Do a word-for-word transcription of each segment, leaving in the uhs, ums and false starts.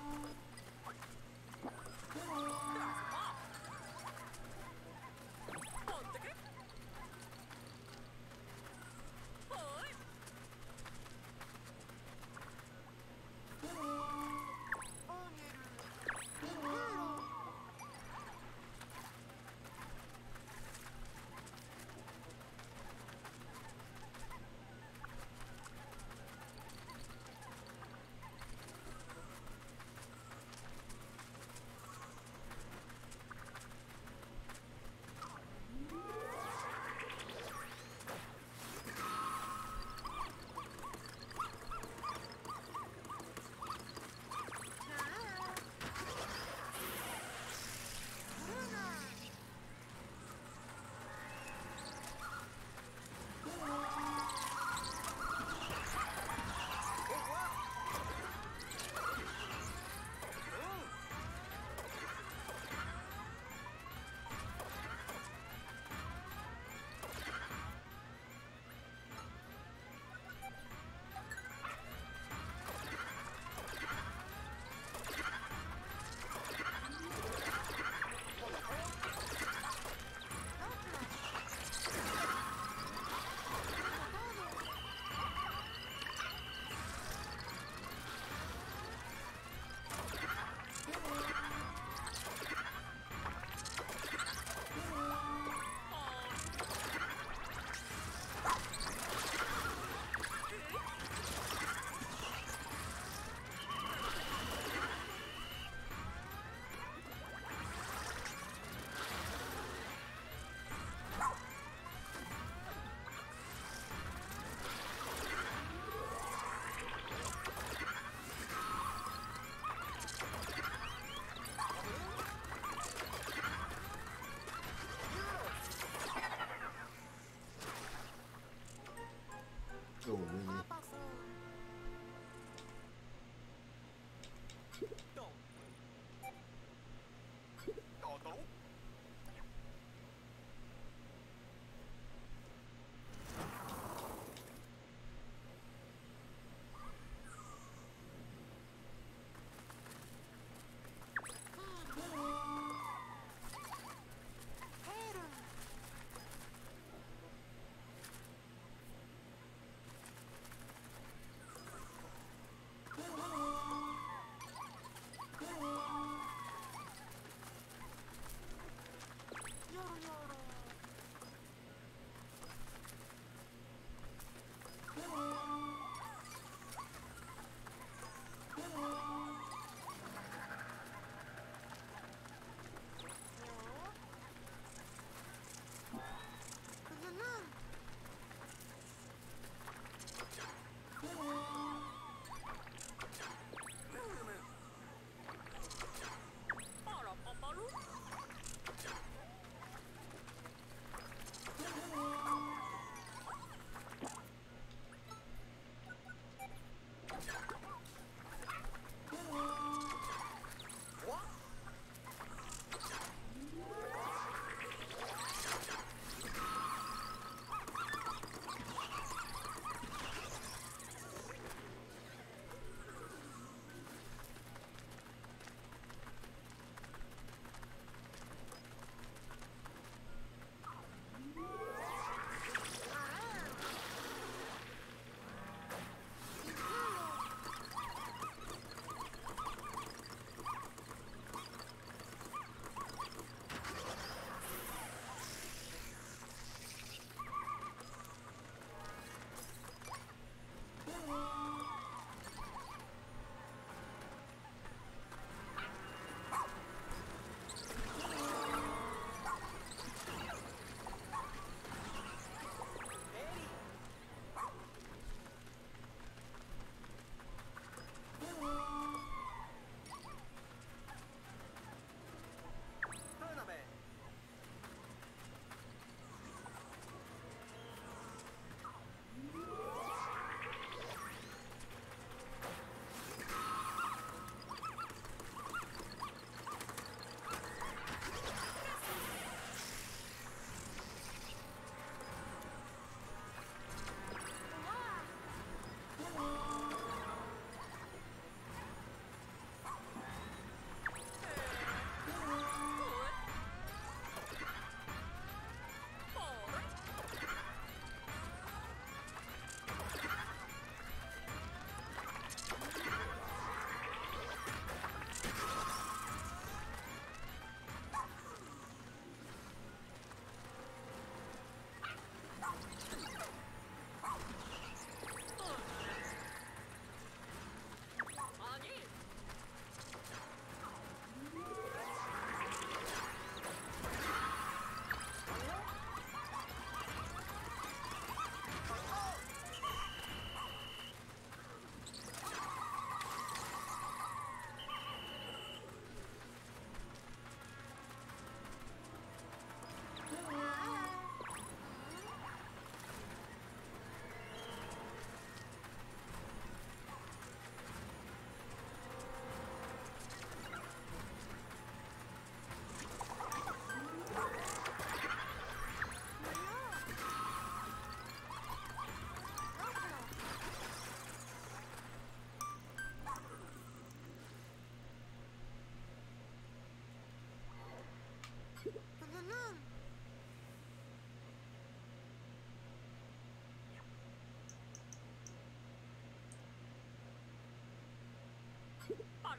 Oh, really?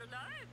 alive.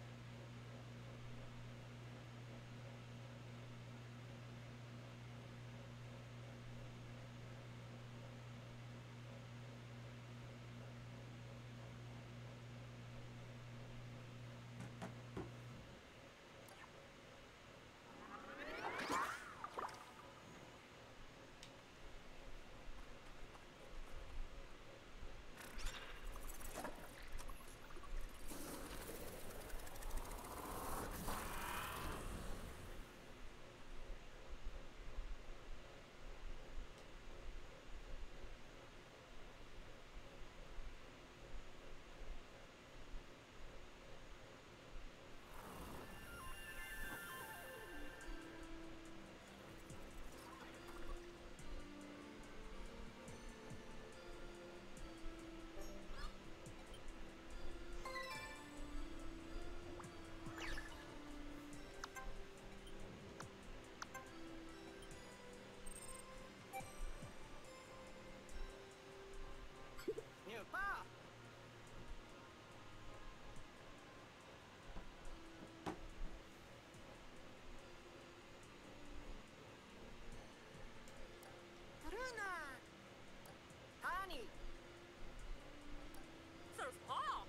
Surf Paw.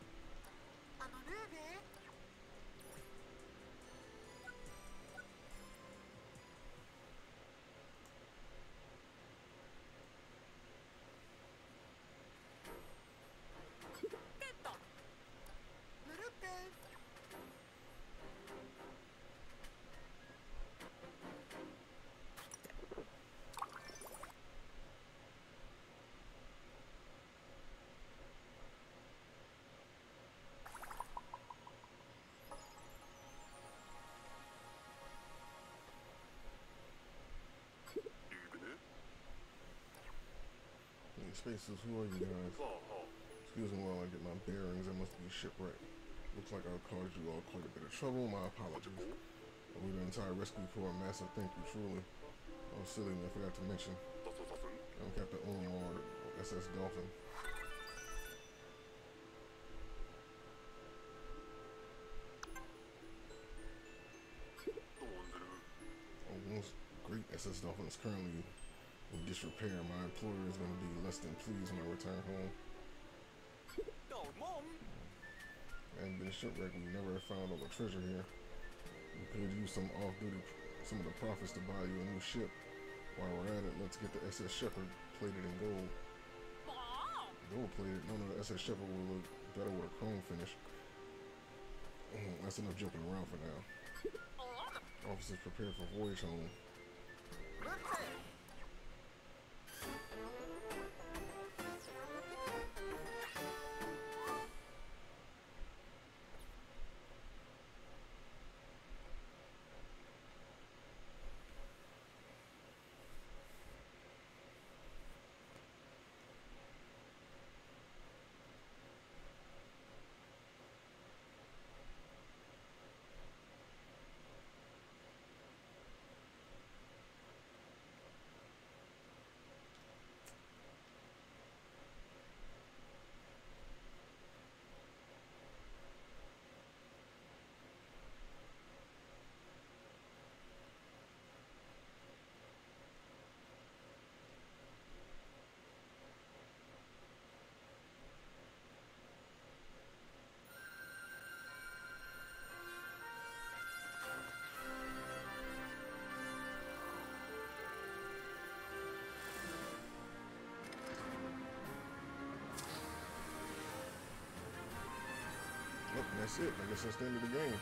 Get them. Hey, spaces, who are you guys? Excuse me while I get my bearings. I must be shipwrecked. Looks like I've caused you all quite a bit of trouble. My apologies. I owe the entire rescue corps a massive thank you, truly. Oh, silly me, I forgot to mention. I'm Captain Omar, S S Dolphin. Oh, once great S S Dolphin is currently in disrepair. My employer is going to be less than pleased when I return home. I haven't been shipwrecked. We never found all the treasure here. We could use some off-duty, some of the profits to buy you a new ship. While we're at it, let's get the S S Shepherd plated in gold. Gold plated? No, no, the S S Shepherd will look better with a chrome finish. That's enough joking around for now. Officers prepared for voyage home. Yep, that's it. I guess that's the end of the game.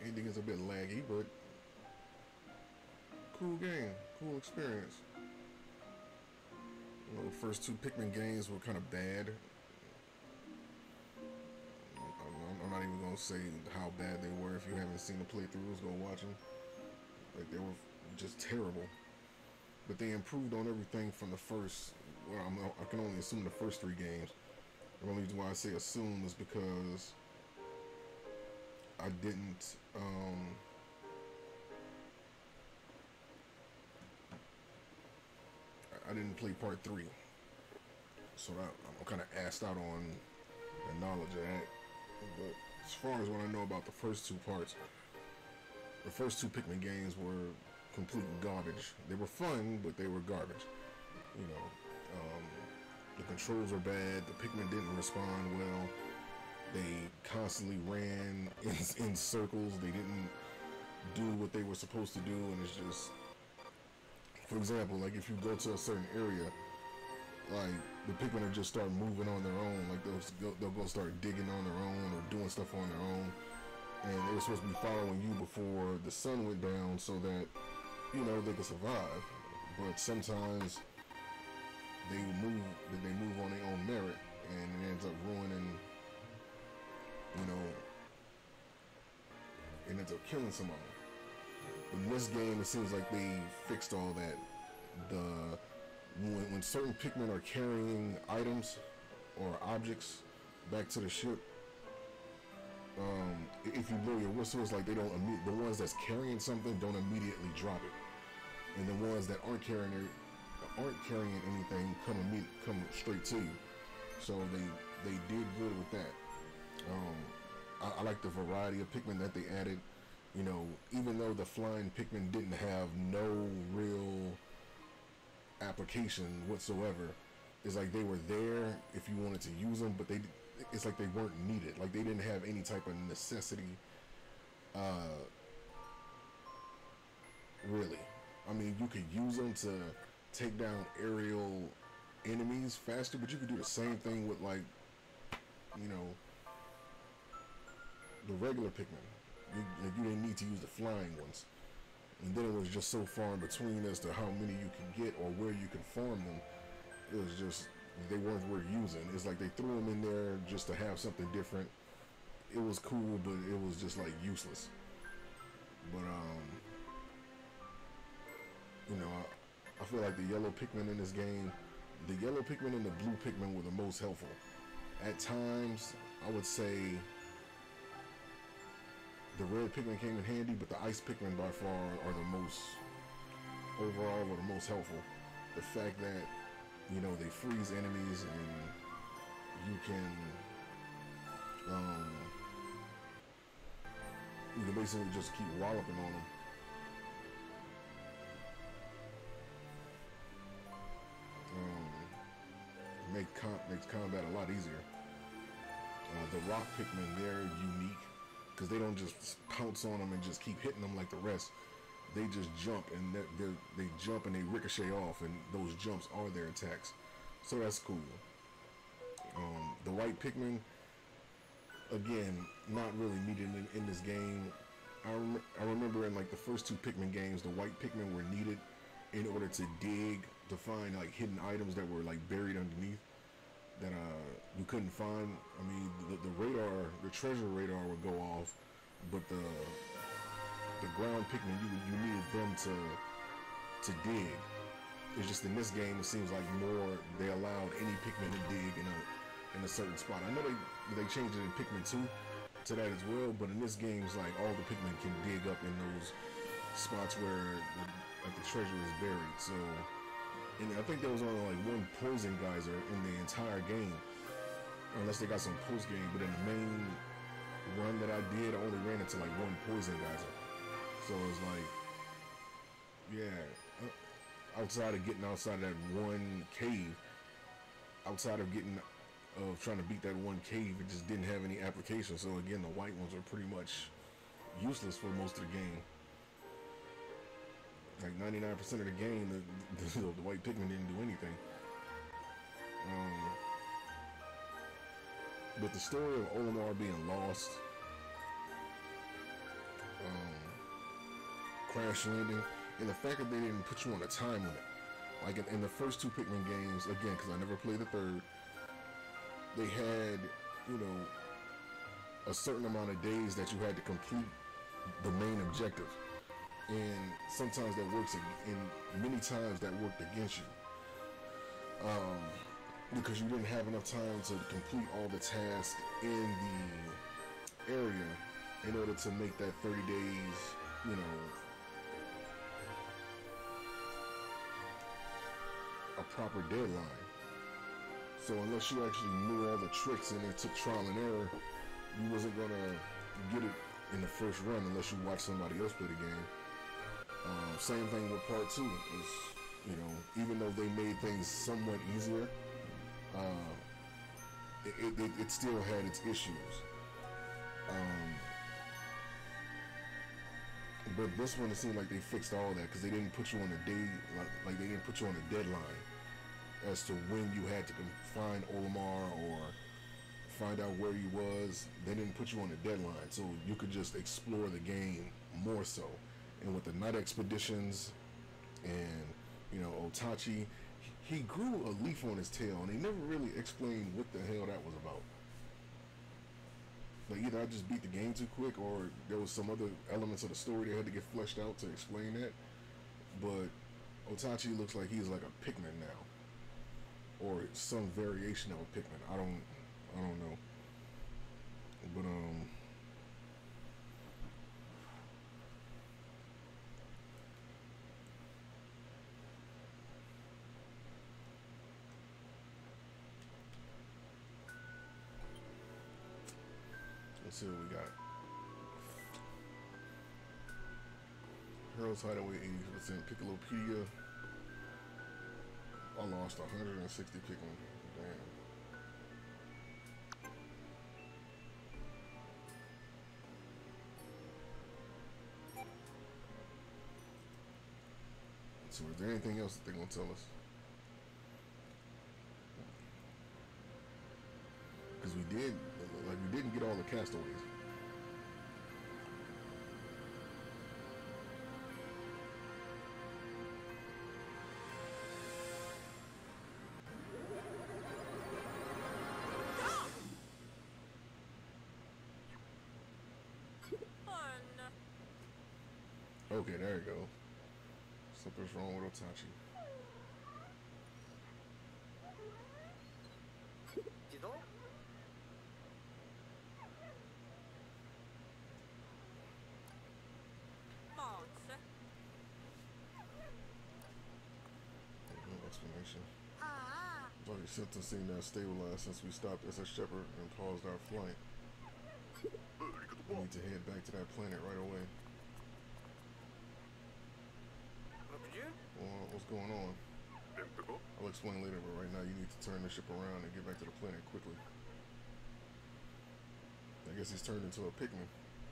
Ending is a bit laggy, but cool game, cool experience. You know, the first two Pikmin games were kind of bad. I'm not even gonna say how bad they were. If you haven't seen the playthroughs, go watch them. Like, they were just terrible. But they improved on everything from the first. Well, I'm, I can only assume the first three games. The only reason why I say assume is because I didn't. Um, I didn't play part three, so I, I'm kind of assed out on the knowledge of that. But as far as what I know about the first two parts, the first two Pikmin games were complete garbage. They were fun, but they were garbage. You know, um, the controls were bad. The Pikmin didn't respond well. They constantly ran in, in circles. They didn't do what they were supposed to do, and it's just, for example, like if you go to a certain area, like the Pikmin will just start moving on their own. Like they'll go, they'll go start digging on their own or doing stuff on their own, and they were supposed to be following you before the sun went down so that, you know, they could survive. But sometimes they move, they move on their own merit, and it ends up ruining, you know, it ends up killing somebody. But in this game, it seems like they fixed all that. The when, when certain Pikmin are carrying items or objects back to the ship, um, if you blow your whistle, it's like they don't. The ones that's carrying something don't immediately drop it, and the ones that aren't carrying it, aren't carrying anything come imme- come straight to you. So they they did good with that. Um, I, I like the variety of Pikmin that they added. You know, even though the flying Pikmin didn't have no real application whatsoever, it's like they were there if you wanted to use them, but they it's like they weren't needed. Like they didn't have any type of necessity. Uh, really, I mean, you could use them to take down aerial enemies faster, but you could do the same thing with, like, you know, the regular Pikmin. You, you didn't need to use the flying ones. And then it was just so far in between as to how many you can get or where you can farm them. It was just, they weren't worth using. It's like they threw them in there just to have something different. It was cool, but it was just like useless. But, um, you know, I, I feel like the yellow Pikmin in this game, the yellow Pikmin and the blue Pikmin were the most helpful. At times, I would say the red Pikmin came in handy, but the ice Pikmin by far are the most, overall, are the most helpful. The fact that, you know, they freeze enemies and you can, um, you can basically just keep walloping on them. Um, make com makes combat a lot easier. Uh, the rock Pikmin, they're unique, because they don't just pounce on them and just keep hitting them like the rest. They just jump, and they're, they're, they jump and they ricochet off, and those jumps are their attacks. So that's cool. Um, the white Pikmin, again, not really needed in, in this game. I, rem I remember in like the first two Pikmin games, the white Pikmin were needed in order to dig, to find like hidden items that were like buried underneath that uh, you couldn't find. I mean, the, the radar, the treasure radar would go off, but the the ground Pikmin, you you needed them to to dig. It's just in this game, it seems like more they allowed any Pikmin to dig in a in a certain spot. I know they they changed it in Pikmin two to that as well, but in this game, it's like all the Pikmin can dig up in those spots where the, like the treasure is buried. So. And I think there was only like one poison geyser in the entire game, unless they got some post game. But in the main run that I did, I only ran into like one poison geyser. So it's like, yeah, outside of getting outside of that one cave, outside of getting of trying to beat that one cave, it just didn't have any application. So again, the white ones are pretty much useless for most of the game. Like ninety-nine percent of the game, the, the, the white Pikmin didn't do anything. Um, but the story of Olimar being lost, crash landing, and the fact that they didn't put you on a time limit. Like in, in the first two Pikmin games, again, because I never played the third, they had, you know, a certain amount of days that you had to complete the main objective. And sometimes that works, and many times that worked against you. Um, because you didn't have enough time to complete all the tasks in the area in order to make that thirty days, you know, a proper deadline. So unless you actually knew all the tricks and it took trial and error, you wasn't gonna get it in the first run unless you watch somebody else play the game. Um, same thing with part two. Is, you know, even though they made things somewhat easier, uh, it, it, it still had its issues. Um, but this one, it seemed like they fixed all that because they didn't put you on a day, like, like they didn't put you on a deadline as to when you had to find Olimar or find out where he was. They didn't put you on a deadline, so you could just explore the game more so. And with the night expeditions and, you know, Otachi, he grew a leaf on his tail, and they never really explained what the hell that was about. Like, either I just beat the game too quick, or there was some other elements of the story that had to get fleshed out to explain that. But Otachi looks like he's like a Pikmin now, or some variation of a Pikmin. I don't, I don't know. But um. Let's see what we got. Heroes Hideaway eighty percent. Piccolopedia. I lost one hundred sixty Pikmin. Damn. So is there anything else that they're gonna tell us? Because we did, like, we didn't get all the castaways. Okay, there you go. Something's wrong with Otachi. No explanation. Bloody symptoms seem to have stabilized since we stopped S S Shepard and paused our flight. We need to head back to that planet right away. Well, what's going on? I'll explain later, but right now you need to turn the ship around and get back to the planet quickly. I guess he's turned into a Pikmin.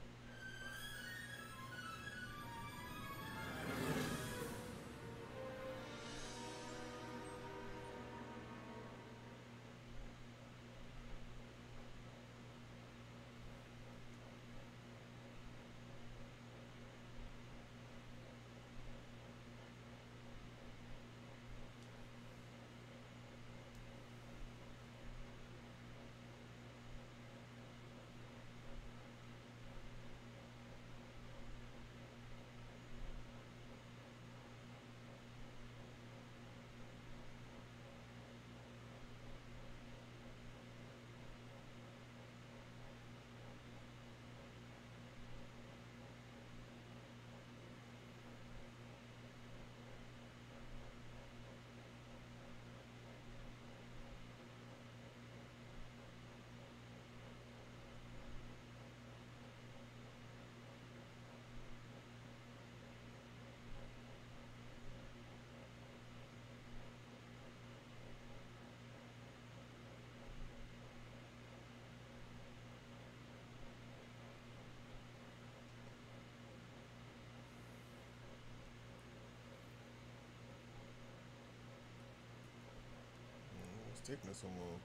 Taking us so long.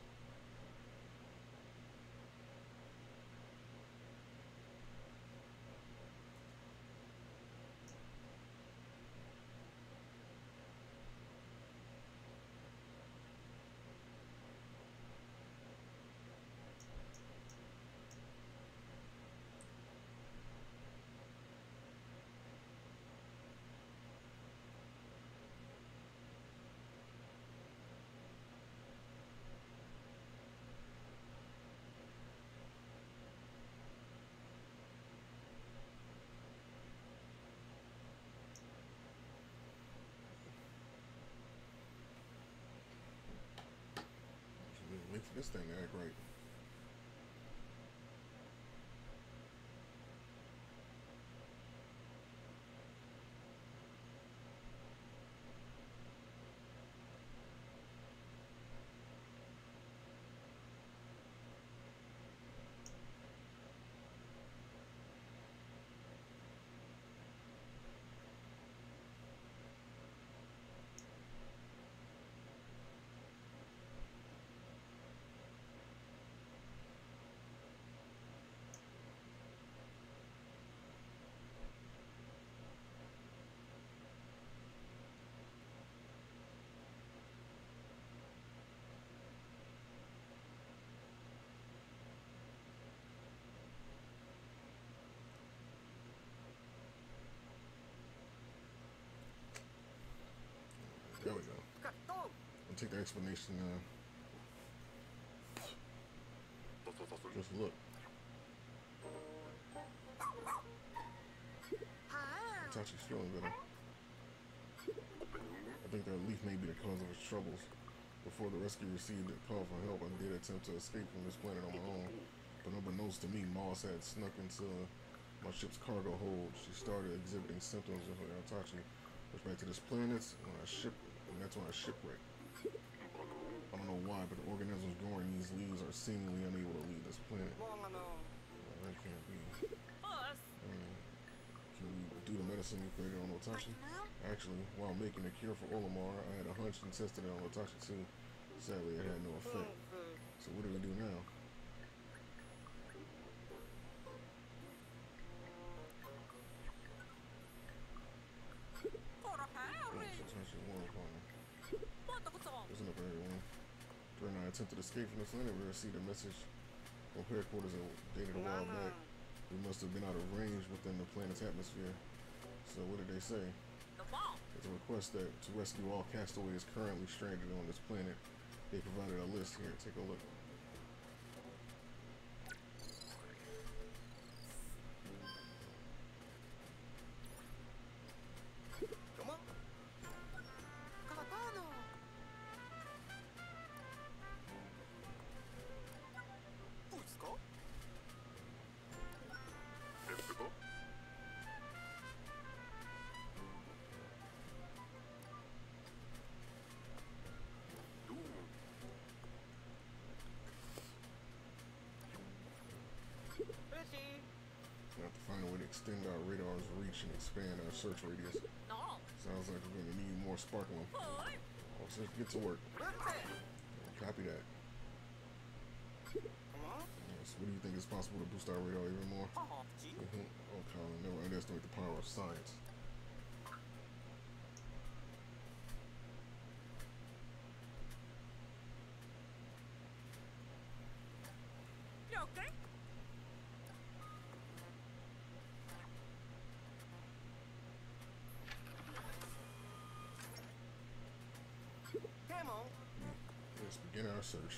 this thing to act right. There we go. I'll take the explanation now. Just look. Itachi's feeling better. I think that leaf may be the cause of his troubles. Before the rescue received a call for help, I did attempt to escape from this planet on my own. But unbeknownst to me, Moss had snuck into my ship's cargo hold. She started exhibiting symptoms of her Itachi. Pushed back to this planet, when I ship, and that's when I shipwrecked. I don't know why, but the organisms growing these leaves are seemingly unable to leave this planet. Well, that can't be. Us. Um, can we do the medicine you created on Itachi? Actually, while making a cure for Olimar, I had a hunch and tested it on Itachi too. Sadly, it had no effect. So what do we do now? Listen up, everyone. During our attempt to escape from this planet, we received a message from headquarters dated a while back. We must have been out of range within the planet's atmosphere. So what did they say? It's a request that to rescue all castaways currently stranded on this planet. They provided a list here. Take a look. We have to find a way to extend our radar's reach and expand our search radius. No. Sounds like we're going to need more sparkling. Boy. So let's get to work. Copy that. Yes, what do you think is possible to boost our radar even more? Mm-hmm. Oh, Colin, never underestimate the power of science. You okay? Let's begin our search.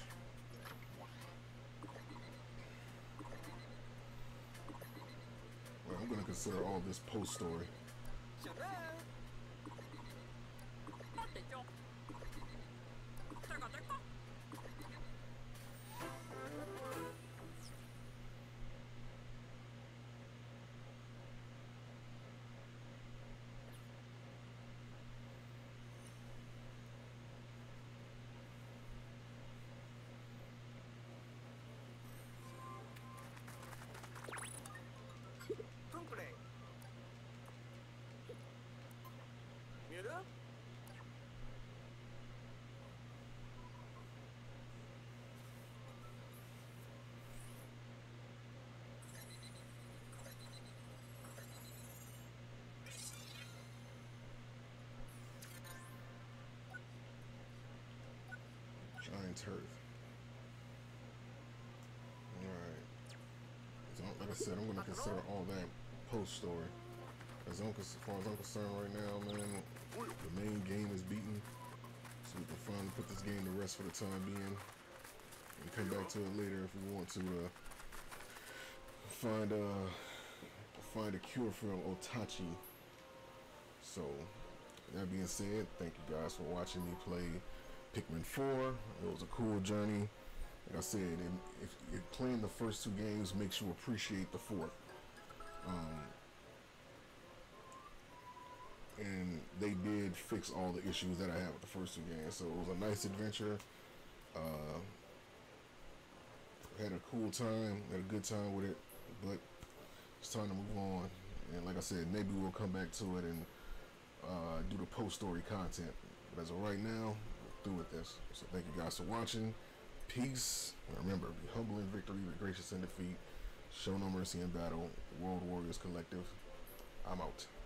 Well, I'm going to consider all this post story. 어때죠? 내가 될까? Giant's Hearth. Alright. So, like I said, I'm going to consider all that post story. As, I'm, as far as I'm concerned right now, man, the main game is beaten. So we can finally put this game to rest for the time being. And come back to it later if we want to uh, find, uh, find a cure for Itachi. So, that being said, thank you guys for watching me play Pikmin four. It was a cool journey. like I said, and if, if playing the first two games makes you appreciate the fourth. Um, and they did fix all the issues that I had with the first two games. So it was a nice adventure. Uh, had a cool time, had a good time with it, but it's time to move on. And like I said, maybe we'll come back to it and uh, do the post-story content. But as of right now, we're through with this. So thank you guys for watching. Peace. And remember, be humble in victory, but gracious in defeat. Show no mercy in battle. World Warriors Collective. I'm out.